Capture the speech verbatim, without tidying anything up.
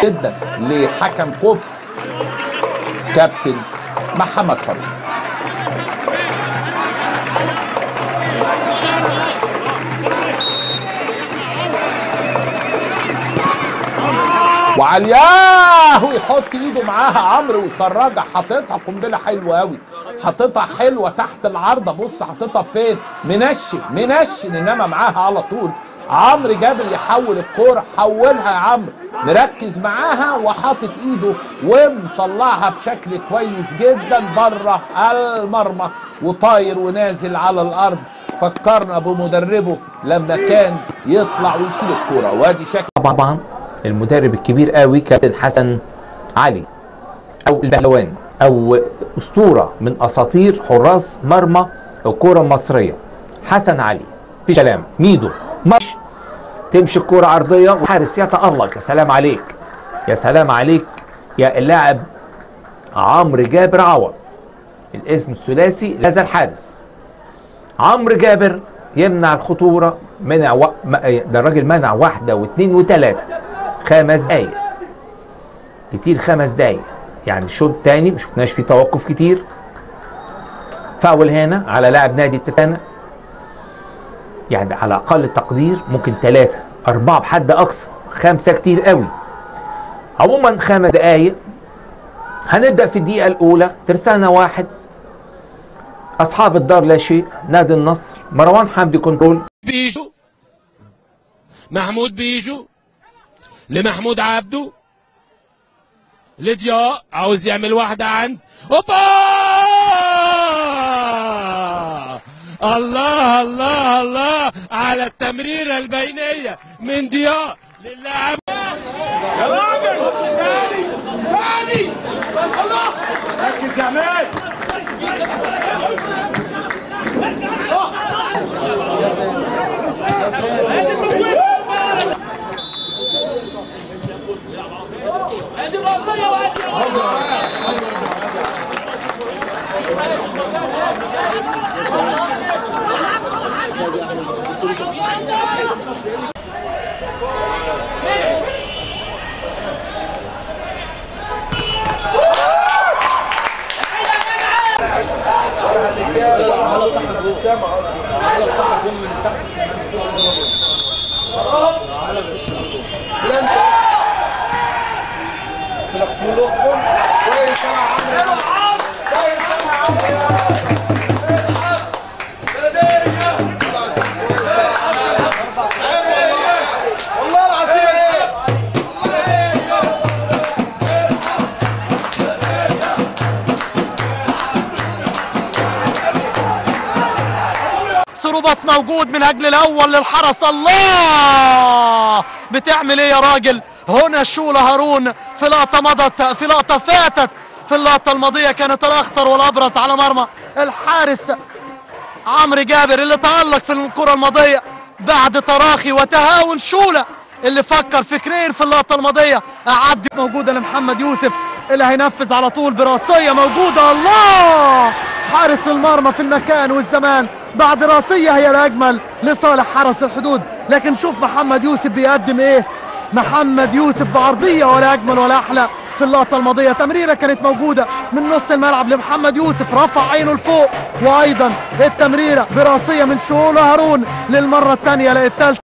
جدا لحكم كفر كابتن محمد فاروق. وعلياه ويحط ايده معاها عمرو ويخرجها، حاططها قنبله حلوه قوي، حاططها حلوه تحت العارضه. بص حاططها فين، منشن منشن، انما معاها على طول عمرو جابر يحول الكوره، حولها يا عمرو، مركز معاها وحاطط ايده ومطلعها بشكل كويس جدا بره المرمى وطاير ونازل على الارض. فكرنا بمدربه لما كان يطلع ويشيل الكوره. وادي شكل طبعا المدرب الكبير قوي كابتن حسن علي او البهلوان او اسطوره من اساطير حراس مرمى الكوره المصريه. حسن علي في كلام، ميدو مش تمشي الكوره عرضيه وحارس يتألق. يا سلام عليك، يا سلام عليك يا اللاعب عمرو جابر عوض، الاسم الثلاثي لهذا الحارس. عمرو جابر يمنع الخطوره، منع و... ده الراجل منع واحده واثنين وثلاثه، خمس دقايق كتير، خمس دقايق يعني الشوط الثاني ما شفناش فيه توقف كتير. فاول هنا على لاعب نادي الترسانة، يعني على اقل تقدير ممكن ثلاثه اربعه بحد اقصى، خمسه كتير قوي. عموما خمس دقايق. هنبدا في الدقيقه الاولى، ترسانة واحد اصحاب الدار لا شيء. نادي النصر مروان حمدي كنترول، بيجو محمود بيجو لمحمود عبده لضياء، عاوز يعمل واحدة عند اوبا، الله الله الله على التمريرة البينية من ضياء للاعب. يا راجل تاني تاني الله، ركز يا عماد. على صح الجون، على صح الجون من تحت السماء على الجون تلفوا له كويس يا عمرو، كويس يا عمرو. والله العظيم ايه سروباس موجود من اجل الاول للحرس. الله بتعمل ايه يا راجل؟ هنا شوله هارون في لقطه مضت، في لقطه فاتت، في اللقطه الماضيه كانت الاخطر والابرز على مرمى الحارس عمرو جابر اللي تألق في الكره الماضيه بعد تراخي وتهاون شوله اللي فكر فكرين في اللقطه الماضيه. اعدي موجوده لمحمد يوسف اللي هينفذ على طول براسيه موجوده. الله، حارس المرمى في المكان والزمان بعد راسيه هي الاجمل لصالح حرس الحدود. لكن شوف محمد يوسف بيقدم ايه، محمد يوسف بعرضيه ولا اجمل ولا احلى في اللقطه الماضيه. تمريره كانت موجوده من نص الملعب لمحمد يوسف، رفع عينه لفوق، وايضا التمريره براسيه من شوله هارون للمره الثانيه للثالثه.